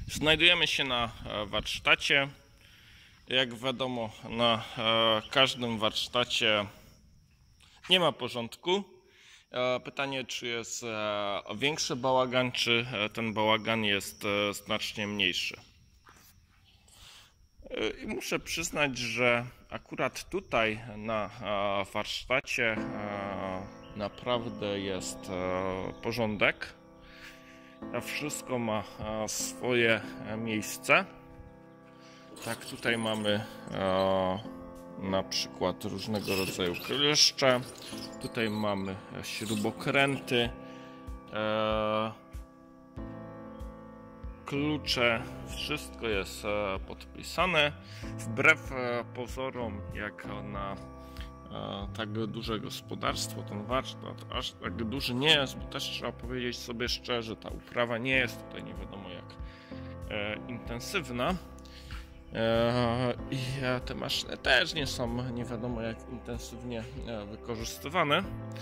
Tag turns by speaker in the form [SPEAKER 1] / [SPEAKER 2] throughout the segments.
[SPEAKER 1] Znajdujemy się na warsztacie. Jak wiadomo, na każdym warsztacie nie ma porządku. Pytanie, czy jest większy bałagan, czy ten bałagan jest znacznie mniejszy. I muszę przyznać, że akurat tutaj na warsztacie naprawdę jest porządek. Wszystko ma swoje miejsce. Tak, tutaj mamy na przykład różnego rodzaju kleszcze. Tutaj mamy śrubokręty, klucze. Wszystko jest podpisane. Wbrew pozorom, jak na tak duże gospodarstwo, ten warsztat aż tak duży nie jest, bo też trzeba powiedzieć sobie szczerze, ta uprawa nie jest tutaj nie wiadomo jak intensywna i te maszyny też nie są nie wiadomo jak intensywnie wykorzystywane.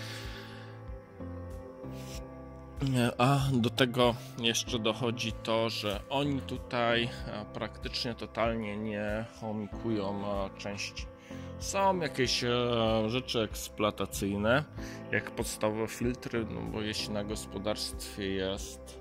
[SPEAKER 1] A do tego jeszcze dochodzi to, że oni tutaj praktycznie totalnie nie chomikują części. Są jakieś rzeczy eksploatacyjne, jak podstawowe filtry, no bo jeśli na gospodarstwie jest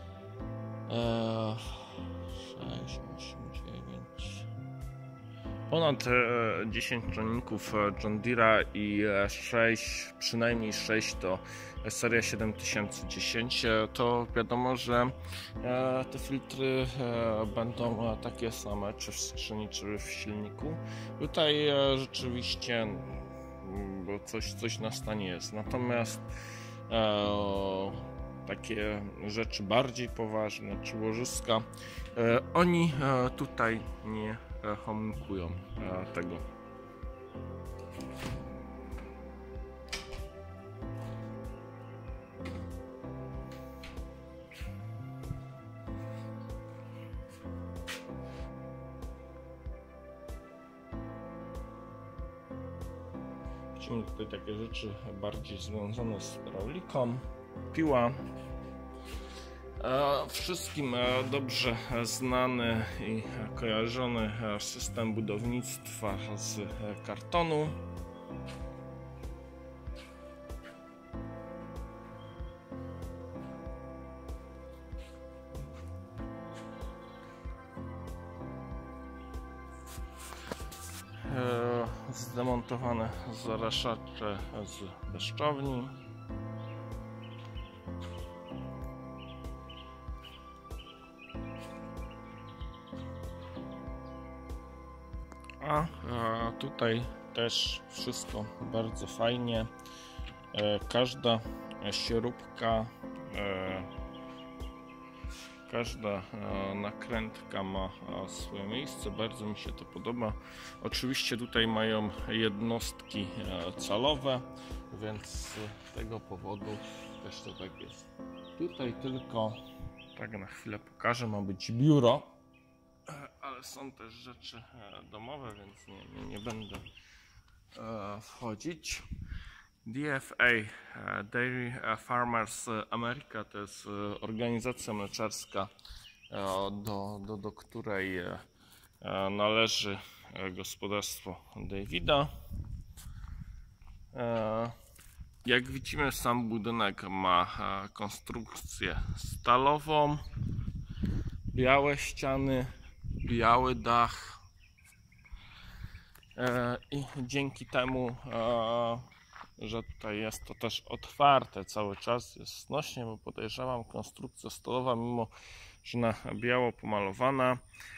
[SPEAKER 1] 6, 8, 9, ponad 10 ciągników John Deere'a i 6, przynajmniej 6 to seria 7010, to wiadomo, że te filtry będą takie same, czy w skrzyni, czy w silniku. Tutaj rzeczywiście bo coś na stanie jest. Natomiast takie rzeczy bardziej poważne, czy łożyska, oni tutaj nie chomikują tego. Widzimy tutaj takie rzeczy bardziej związane z hydrauliką, piła. Wszystkim dobrze znany i kojarzony system budownictwa z kartonu. Zdemontowane zaraszacze z deszczowni. A tutaj też wszystko bardzo fajnie. Każda śrubka, każda nakrętka ma swoje miejsce, bardzo mi się to podoba. Oczywiście tutaj mają jednostki calowe, więc z tego powodu też to tak jest. Tutaj tylko, tak na chwilę pokażę, ma być biuro, ale są też rzeczy domowe, więc nie będę wchodzić. DFA, Dairy Farmers America, to jest organizacja mleczarska, do której należy gospodarstwo Davida. Jak widzimy, sam budynek ma konstrukcję stalową, białe ściany, biały dach i dzięki temu, że tutaj jest to też otwarte cały czas, jest znośnie, bo podejrzewam, konstrukcja stalowa, mimo że na biało pomalowana,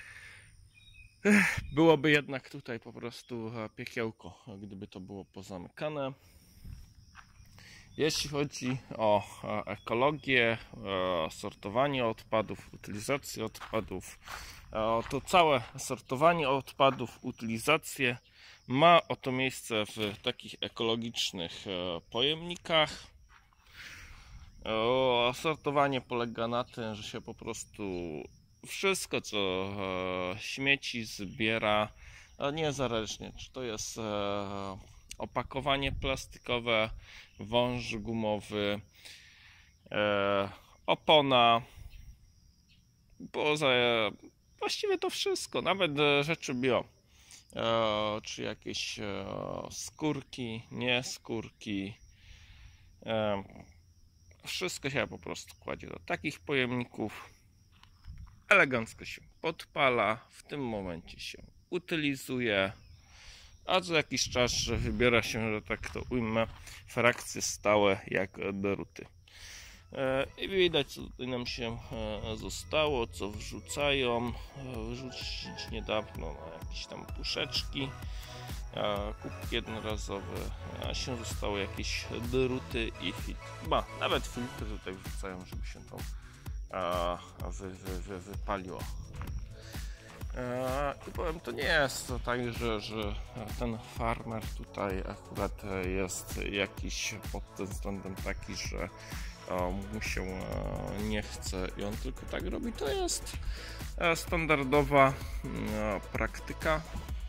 [SPEAKER 1] byłoby jednak tutaj po prostu piekiełko, gdyby to było pozamykane. Jeśli chodzi o ekologię, sortowanie odpadów, utylizację odpadów, to całe sortowanie odpadów, utylizację ma oto miejsce w takich ekologicznych pojemnikach. Sortowanie polega na tym, że się po prostu wszystko co śmieci zbiera, niezależnie czy to jest opakowanie plastikowe, wąż gumowy, opona, poza właściwie to wszystko, nawet rzeczy bio, czy jakieś skórki, nie skórki, wszystko się po prostu kładzie do takich pojemników, elegancko się podpala, w tym momencie się utylizuje, a co jakiś czas wybiera się, że tak to ujmę, frakcje stałe jak druty. I widać, co tutaj nam się zostało, co wrzucają. Wrzucić niedawno na jakieś tam puszeczki, kubki jednorazowe, a się zostały jakieś druty i filtry. Nawet filtry tutaj wrzucają, żeby się to wypaliło. I powiem, to nie jest to tak, że ten farmer tutaj akurat jest jakiś pod tym względem taki, że mu się nie chce i on tylko tak robi. To jest standardowa praktyka.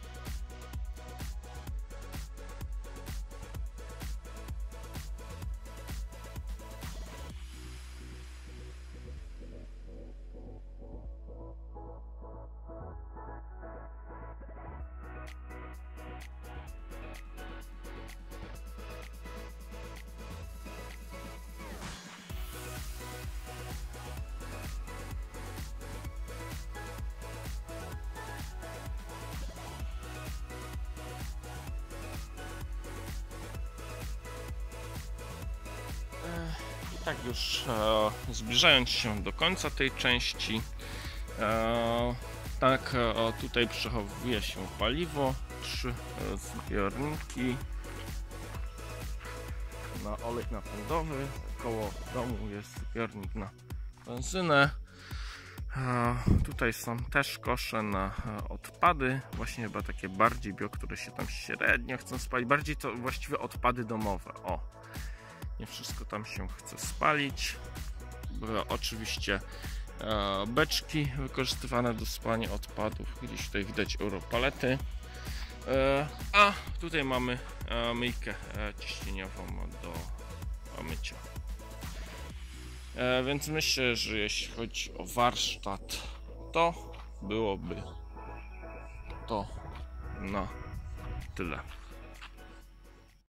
[SPEAKER 1] I tak już zbliżając się do końca tej części, tutaj przechowuje się paliwo, 3 zbiorniki na olej napędowy, koło domu jest zbiornik na benzynę. Tutaj są też kosze na odpady, właśnie chyba takie bardziej bio, które się tam średnio chcą spalić, bardziej to właściwie odpady domowe. Nie wszystko tam się chce spalić. Oczywiście beczki wykorzystywane do spalania odpadów, gdzieś tutaj widać europalety, a tutaj mamy myjkę ciśnieniową do mycia. Więc myślę, że jeśli chodzi o warsztat, to byłoby to na tyle.